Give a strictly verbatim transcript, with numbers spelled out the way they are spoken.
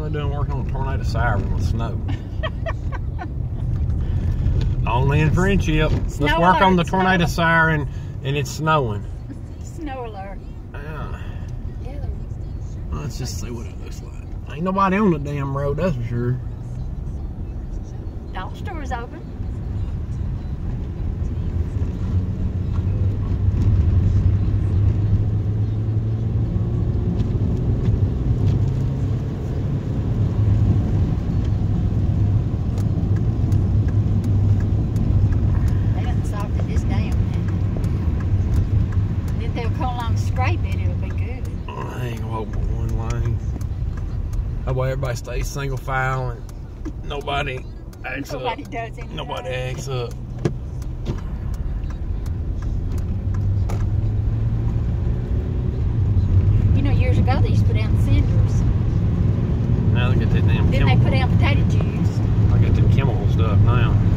they doing working on a tornado siren with snow? Only in friendship. Snow Let's work alert, on the snow tornado alert. siren and it's snowing. Snow alert. Yeah. Yeah. Let's just see what it looks like. Ain't nobody on the damn road, that's for sure. Dollar store's open. They done softened this down now. Then they'll come along and scrape it, it'll be good. I ain't gonna hold but one lane. That way everybody stays single file and nobody acts Nobody up. does anything. Nobody acts up. You know, years ago they used to put down cinders. Now they get that damn Then they chemical. put down potato juice. I got them chemical stuff now.